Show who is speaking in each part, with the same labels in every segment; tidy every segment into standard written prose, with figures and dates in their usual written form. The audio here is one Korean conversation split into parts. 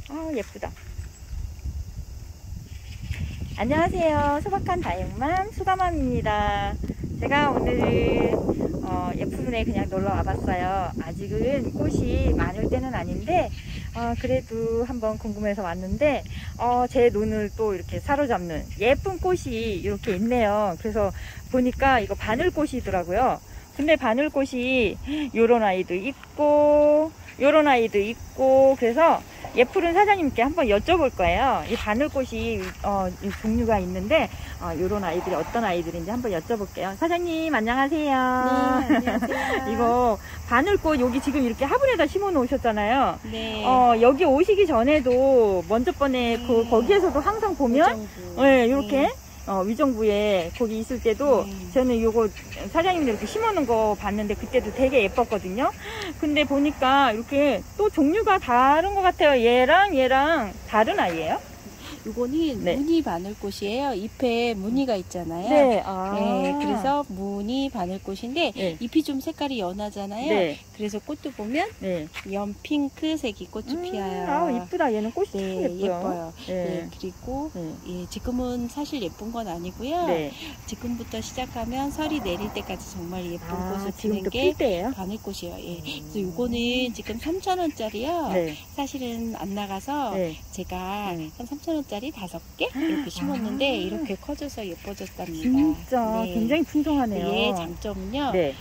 Speaker 1: 아, 예쁘다. 안녕하세요. 소박한 다육맘 수다맘입니다. 제가 오늘 예쁘분에 그냥 놀러 와봤어요. 아직은 꽃이 많을 때는 아닌데 그래도 한번 궁금해서 왔는데 제 눈을 또 이렇게 사로잡는 예쁜 꽃이 이렇게 있네요. 그래서 보니까 이거 바늘꽃이더라고요. 근데 바늘꽃이 요런 아이도 있고 요런 아이도 있고, 그래서 예쁘른 사장님께 한번 여쭤볼 거예요. 이 바늘꽃이 이 종류가 있는데 요런 아이들이 어떤 아이들인지 한번 여쭤볼게요. 사장님 안녕하세요.
Speaker 2: 네, 안녕하세요.
Speaker 1: 이거 바늘꽃 여기 지금 이렇게 화분에다 심어 놓으셨잖아요.
Speaker 2: 네.
Speaker 1: 여기 오시기 전에도 먼저 번에 거기에서도 항상 보면 네, 이렇게 위정부에 거기 있을 때도 저는 요거 사장님들 이렇게 심어 놓은 거 봤는데 그때도 되게 예뻤거든요. 근데 보니까 이렇게 또 종류가 다른 것 같아요. 얘랑 다른 아이예요?
Speaker 2: 이거는
Speaker 1: 네.
Speaker 2: 무늬 바늘꽃이에요. 잎에 무늬가 있잖아요.
Speaker 1: 네.
Speaker 2: 네, 그래서 무늬 바늘꽃인데
Speaker 1: 네.
Speaker 2: 잎이 좀 색깔이 연하잖아요.
Speaker 1: 네.
Speaker 2: 그래서 꽃도 보면
Speaker 1: 네.
Speaker 2: 연 핑크색이 꽃이 피어요.
Speaker 1: 아, 이쁘다. 얘는 꽃이 참
Speaker 2: 네,
Speaker 1: 예뻐요.
Speaker 2: 예뻐요.
Speaker 1: 네.
Speaker 2: 네, 그리고
Speaker 1: 네.
Speaker 2: 지금은 사실 예쁜 건 아니고요.
Speaker 1: 네.
Speaker 2: 지금부터 시작하면 설이 내릴 때까지 정말 예쁜 꽃을
Speaker 1: 지금
Speaker 2: 피는
Speaker 1: 또
Speaker 2: 게
Speaker 1: 필 때예요?
Speaker 2: 바늘꽃이에요. 예. 그래서 이거는 지금 3,000원짜리요.
Speaker 1: 네.
Speaker 2: 사실은 안 나가서
Speaker 1: 네.
Speaker 2: 제가 한 3,000원짜리 5개 이렇게 심었는데 이렇게 커져서 예뻐졌답니다.
Speaker 1: 진짜
Speaker 2: 네.
Speaker 1: 굉장히 풍성하네요.
Speaker 2: 얘의 장점은요.
Speaker 1: 네.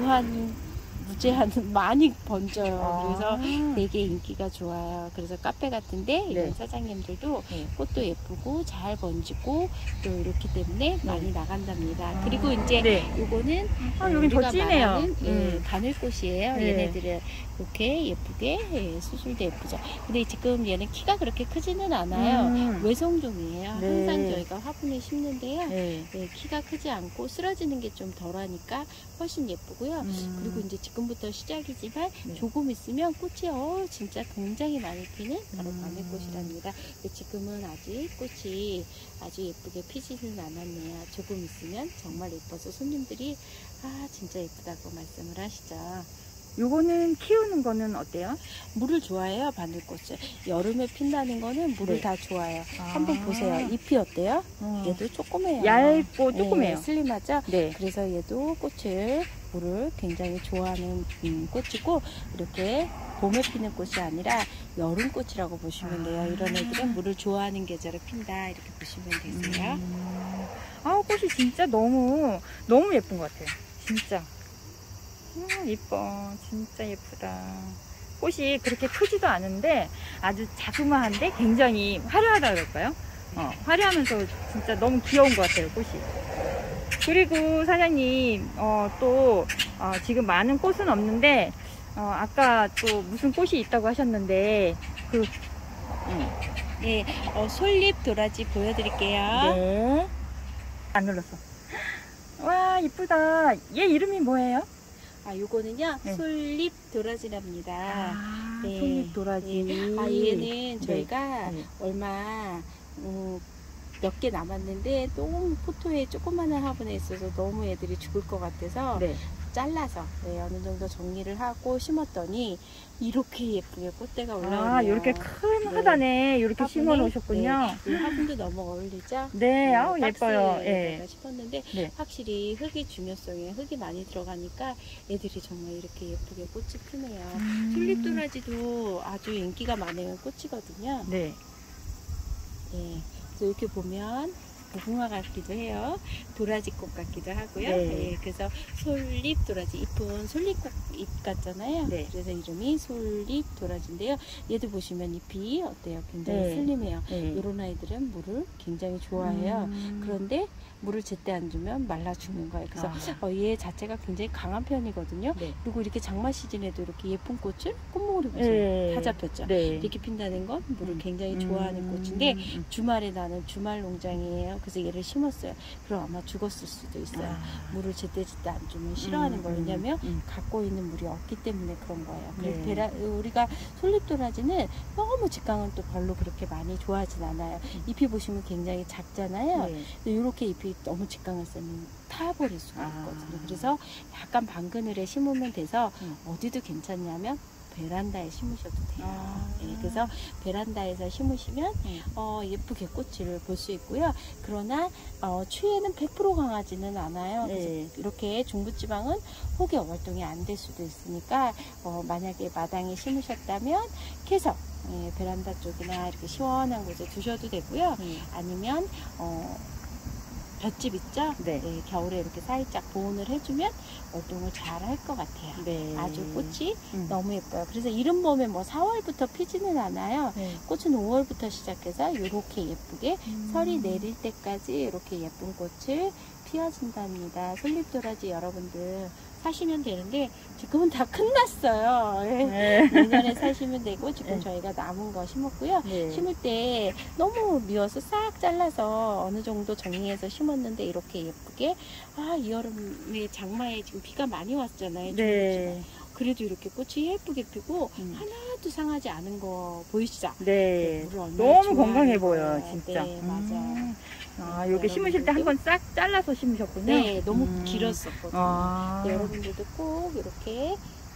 Speaker 2: 무제한 많이 번져요. 그래서
Speaker 1: 아.
Speaker 2: 되게 인기가 좋아요. 그래서 카페 같은데 이런
Speaker 1: 네.
Speaker 2: 사장님들도
Speaker 1: 네.
Speaker 2: 꽃도 예쁘고 잘 번지고 또 이렇기 때문에 많이 나간답니다. 그리고 이제
Speaker 1: 네.
Speaker 2: 요거는
Speaker 1: 여긴 더
Speaker 2: 우리가
Speaker 1: 진해요.
Speaker 2: 말하는 바늘꽃이에요.
Speaker 1: 네.
Speaker 2: 얘네들은 이렇게 예쁘게 수술도 예쁘죠. 근데 지금 얘는 키가 그렇게 크지는 않아요. 외성종이에요.
Speaker 1: 네.
Speaker 2: 항상 저희가 화분에 심는데요.
Speaker 1: 네.
Speaker 2: 네, 키가 크지 않고 쓰러지는 게 좀 덜하니까 훨씬 예쁘고요. 그리고 이제 지금부터 시작이지만
Speaker 1: 네.
Speaker 2: 조금 있으면 꽃이 진짜 굉장히 많이 피는 바로 바늘꽃이랍니다. 근데 지금은 아직 꽃이 아주 예쁘게 피지는 않았네요. 조금 있으면 정말 예뻐서 손님들이 진짜 예쁘다고 말씀을 하시죠.
Speaker 1: 요거는 키우는 거는 어때요?
Speaker 2: 물을 좋아해요, 바늘꽃을. 여름에 핀다는 거는 물을
Speaker 1: 네.
Speaker 2: 다 좋아해요. 한번 보세요. 잎이 어때요? 얘도 조그매요.
Speaker 1: 얇고 조그매요.
Speaker 2: 네, 슬림하죠?
Speaker 1: 네.
Speaker 2: 그래서 얘도 물을 굉장히 좋아하는 꽃이고, 이렇게 봄에 피는 꽃이 아니라 여름꽃이라고 보시면 돼요. 이런 애들은 물을 좋아하는 계절에 핀다, 이렇게 보시면 되세요.
Speaker 1: 꽃이 진짜 너무 예쁜 것 같아요. 진짜. 이뻐. 진짜 예쁘다. 꽃이 그렇게 크지도 않은데 아주 자그마한데 굉장히 화려하다 그럴까요? 화려하면서 진짜 너무 귀여운 것 같아요, 꽃이. 그리고 사장님, 지금 많은 꽃은 없는데, 아까 또 무슨 꽃이 있다고 하셨는데,
Speaker 2: 네, 솔잎 도라지 보여드릴게요.
Speaker 1: 네. 안 눌렀어. 와, 이쁘다. 얘 이름이 뭐예요?
Speaker 2: 요거는요,
Speaker 1: 네.
Speaker 2: 솔잎 도라지랍니다. 네.
Speaker 1: 솔잎 도라지.
Speaker 2: 네. 얘는 저희가
Speaker 1: 네.
Speaker 2: 얼마, 몇 개 남았는데, 너무 포토에 조그마한 화분에 있어서 너무 애들이 죽을 것 같아서,
Speaker 1: 네.
Speaker 2: 잘라서 어느 정도 정리를 하고 심었더니 이렇게 예쁘게 꽃대가 올라오네요.
Speaker 1: 이렇게 큰 화단에 이렇게 심어 놓으셨군요.
Speaker 2: 네, 이 화분도 너무 어울리죠?
Speaker 1: 네, 예뻐요.
Speaker 2: 네.
Speaker 1: 예.
Speaker 2: 심었는데
Speaker 1: 네.
Speaker 2: 확실히 흙이 중요성에 흙이 많이 들어가니까 애들이 정말 이렇게 예쁘게 꽃이 피네요. 튤립 도라지도 아주 인기가 많은 꽃이거든요.
Speaker 1: 네.
Speaker 2: 네. 그래서 이렇게 보면 무궁화 같기도 해요. 도라지꽃 같기도 하고요.
Speaker 1: 네.
Speaker 2: 네, 그래서 솔잎 도라지, 잎은 솔잎꽃 잎 같잖아요.
Speaker 1: 네.
Speaker 2: 그래서 이름이 솔잎 도라지인데요. 얘도 보시면 잎이 어때요? 굉장히
Speaker 1: 네.
Speaker 2: 슬림해요.
Speaker 1: 네.
Speaker 2: 이런 아이들은 물을 굉장히 좋아해요. 그런데 물을 제때 안 주면 말라 죽는 거예요. 그래서 얘 자체가 굉장히 강한 편이거든요.
Speaker 1: 네.
Speaker 2: 그리고 이렇게 장마 시즌에도 이렇게 예쁜 꽃을 꽃목으로 보세요.
Speaker 1: 네.
Speaker 2: 다 잡혔죠.
Speaker 1: 네.
Speaker 2: 이렇게 핀다는 건 물을 굉장히 좋아하는 꽃인데 주말에 나는 주말 농장이에요. 그래서 얘를 심었어요. 그럼 아마 죽었을 수도 있어요. 물을 제때 안 주면 싫어하는 거예요. 왜냐면 갖고 있는 물이 없기 때문에 그런 거예요. 그래서 우리가 솔잎도라지는 너무 직강은 또 별로 그렇게 많이 좋아하진 않아요. 잎이 보시면 굉장히 작잖아요.
Speaker 1: 네.
Speaker 2: 이렇게 잎이 너무 직강을 쓰면 타버릴 수가 있거든요. 그래서 약간 반그늘에 심으면 돼서 어디도 괜찮냐면 베란다에 심으셔도 돼요.
Speaker 1: 아.
Speaker 2: 네, 그래서 베란다에서 심으시면 예쁘게 꽃을 볼 수 있고요. 그러나 추위에는 100% 강하지는 않아요. 그래서
Speaker 1: 네.
Speaker 2: 이렇게 중부지방은 혹여 활동이 안 될 수도 있으니까 만약에 마당에 심으셨다면 계속 베란다 쪽이나 이렇게 시원한 곳에 두셔도 되고요. 아니면 볏짚 있죠?
Speaker 1: 네.
Speaker 2: 네, 겨울에 이렇게 살짝 보온을 해주면 활동을 잘 할 것 같아요.
Speaker 1: 네.
Speaker 2: 아주 꽃이 너무 예뻐요. 그래서 이른 봄에 뭐 4월부터 피지는 않아요.
Speaker 1: 네.
Speaker 2: 꽃은 5월부터 시작해서 이렇게 예쁘게 설이 내릴 때까지 이렇게 예쁜 꽃을 피워준답니다. 솔잎도라지 여러분들 사시면 되는데 지금은 다 끝났어요.
Speaker 1: 네.
Speaker 2: 내년에 사시면 되고 지금
Speaker 1: 네.
Speaker 2: 저희가 남은 거 심었고요.
Speaker 1: 네.
Speaker 2: 심을 때 너무 미워서 싹 잘라서 어느 정도 정리해서 심었는데 이렇게 예쁘게 이 여름에 장마에 지금 비가 많이 왔잖아요.
Speaker 1: 네.
Speaker 2: 그래도 이렇게 꽃이 예쁘게 피고 하나도 상하지 않은 거 보이시죠?
Speaker 1: 네.
Speaker 2: 물을 얼마나
Speaker 1: 너무 건강해
Speaker 2: 좋아하는
Speaker 1: 보여,
Speaker 2: 거예요.
Speaker 1: 진짜.
Speaker 2: 네, 맞아요.
Speaker 1: 여기 심으실 때 한 번 싹 잘라서 심으셨군요.
Speaker 2: 네, 너무 길었었거든요. 네,
Speaker 1: 네,
Speaker 2: 여러분들도 꼭 이렇게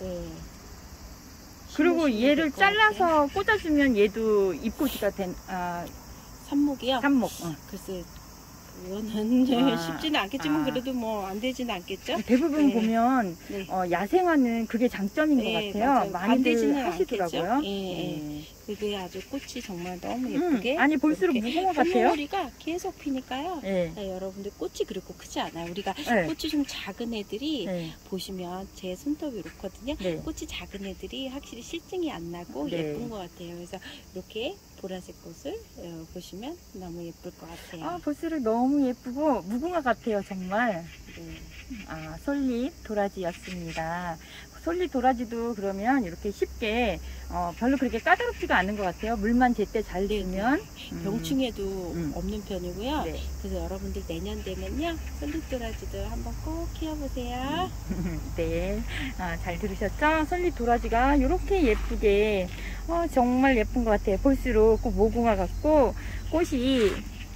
Speaker 1: 그리고
Speaker 2: 심으시면
Speaker 1: 얘를
Speaker 2: 될것 같아요.
Speaker 1: 잘라서 꽂아주면 얘도 잎꽂이가
Speaker 2: 삽목이요?
Speaker 1: 삽목.
Speaker 2: 글쎄 그거는 쉽지는 않겠지만
Speaker 1: 아.
Speaker 2: 그래도 뭐 안 되지는 않겠죠?
Speaker 1: 대부분
Speaker 2: 네.
Speaker 1: 보면
Speaker 2: 네.
Speaker 1: 야생화는 그게 장점인 것
Speaker 2: 네,
Speaker 1: 같아요.
Speaker 2: 맞아요. 안
Speaker 1: 많이들
Speaker 2: 되지는
Speaker 1: 하시더라고요.
Speaker 2: 않겠죠? 예, 그게 아주 꽃이 정말 너무 예쁘게
Speaker 1: 아니 볼수록
Speaker 2: 이렇게
Speaker 1: 무궁화 같아요.
Speaker 2: 꽃무늬가 계속 피니까요.
Speaker 1: 네.
Speaker 2: 네, 여러분들 꽃이 그렇고 크지 않아요. 우리가
Speaker 1: 네.
Speaker 2: 꽃이 좀 작은 애들이
Speaker 1: 네.
Speaker 2: 보시면 제 손톱이 이렇거든요.
Speaker 1: 네.
Speaker 2: 꽃이 작은 애들이 확실히 실증이 안 나고
Speaker 1: 네.
Speaker 2: 예쁜 것 같아요. 그래서 이렇게 보라색 꽃을 보시면 너무 예쁠 것 같아요.
Speaker 1: 볼수록 너무 예쁘고 무궁화 같아요, 정말.
Speaker 2: 네.
Speaker 1: 솔잎 도라지였습니다. 솔잎 도라지도 그러면 이렇게 쉽게 별로 그렇게 까다롭지가 않은 것 같아요. 물만 제때 잘 주면.
Speaker 2: 병충해도 없는 편이고요.
Speaker 1: 네.
Speaker 2: 그래서 여러분들 내년 되면요 솔잎도라지도 한번 꼭 키워보세요.
Speaker 1: 네, 잘 들으셨죠? 솔잎 도라지가 이렇게 예쁘게 정말 예쁜 것 같아요. 볼수록 꼭 모궁화 같고 꽃이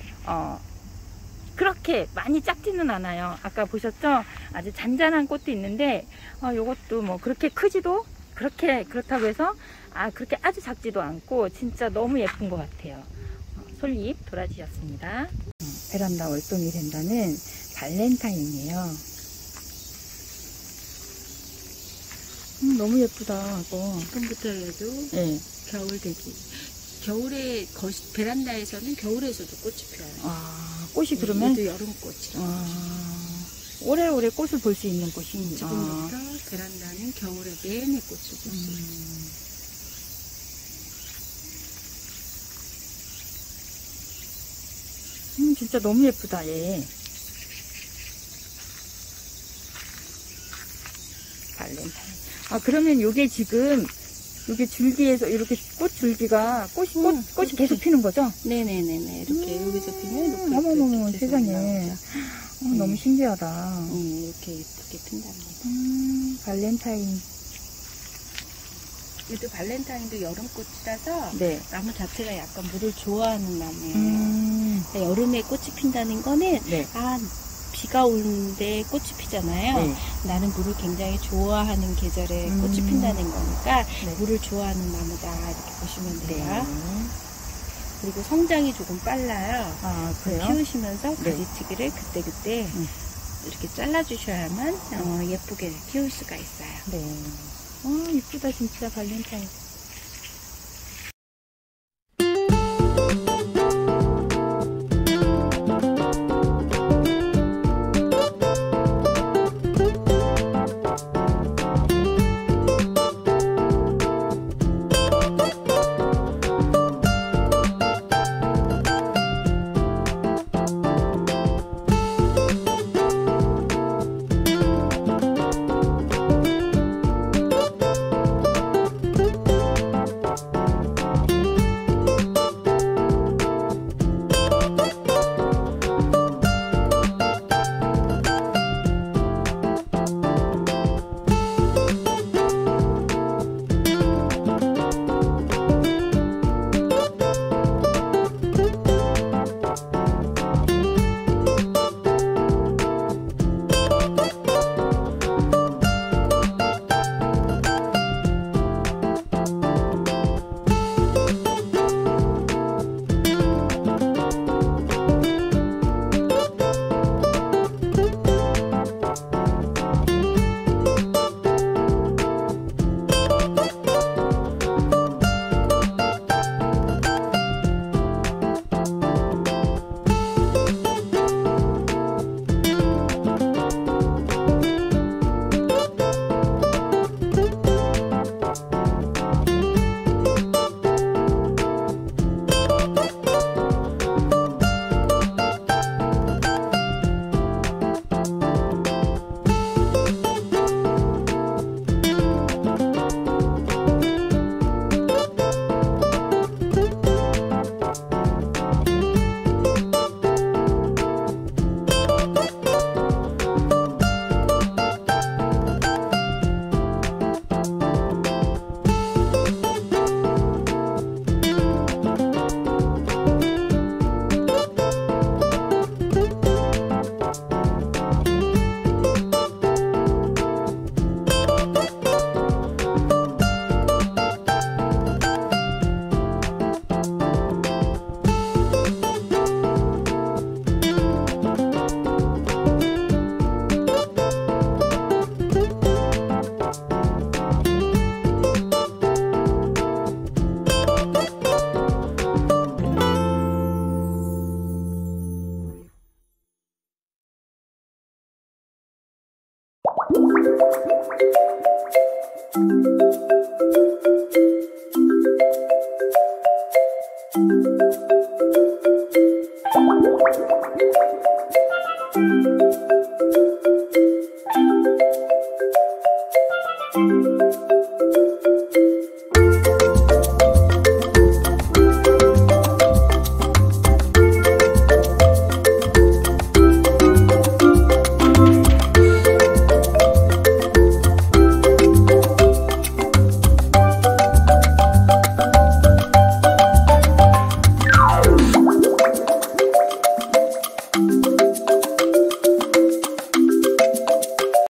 Speaker 1: 그렇게 많이 작지는 않아요. 아까 보셨죠? 아주 잔잔한 꽃도 있는데 요것도 뭐 그렇게 크지도 그렇다고 해서 그렇게 아주 작지도 않고 진짜 너무 예쁜 것 같아요. 솔잎 도라지였습니다. 베란다 월동이 된다는 발렌타인이에요. 너무 예쁘다 이거.
Speaker 2: 지금부터 해도
Speaker 1: 네.
Speaker 2: 겨울 되기. 겨울에 베란다에서는 겨울에서도 꽃이 피어요.
Speaker 1: 꽃이 그러면
Speaker 2: 얘도 여름꽃이라고.
Speaker 1: 오래오래 꽃을 볼 수 있는 꽃이
Speaker 2: 지금부터 베란다는 겨울에 내내 꽃을 볼 수 있어요.
Speaker 1: 진짜 너무 예쁘다 얘. 발렌타인. 그러면 요게 지금 요게 줄기에서 이렇게 꽃 줄기가 꽃이 계속 피는 거죠?
Speaker 2: 네네네네. 이렇게 여기서 피면 이렇게.
Speaker 1: 어머머머
Speaker 2: 이렇게
Speaker 1: 세상에.
Speaker 2: 나오죠.
Speaker 1: 너무 신기하다.
Speaker 2: 이렇게 예쁘게 핀답니다.
Speaker 1: 발렌타인.
Speaker 2: 얘도 발렌타인도 여름꽃이라서
Speaker 1: 네.
Speaker 2: 나무 자체가 약간 물을 좋아하는 나무예요. 그러니까 여름에 꽃이 핀다는 거는
Speaker 1: 네.
Speaker 2: 비가 오는데 꽃이 피잖아요.
Speaker 1: 네.
Speaker 2: 나는 물을 굉장히 좋아하는 계절에 꽃이 핀다는 거니까
Speaker 1: 네.
Speaker 2: 물을 좋아하는 나무다 이렇게 보시면 돼요.
Speaker 1: 네.
Speaker 2: 그리고 성장이 조금 빨라요.
Speaker 1: 그래요?
Speaker 2: 키우시면서
Speaker 1: 네.
Speaker 2: 가지치기를 그때그때 이렇게 잘라주셔야만 예쁘게 키울 수가 있어요.
Speaker 1: 네. 이쁘다 진짜 발렌타인.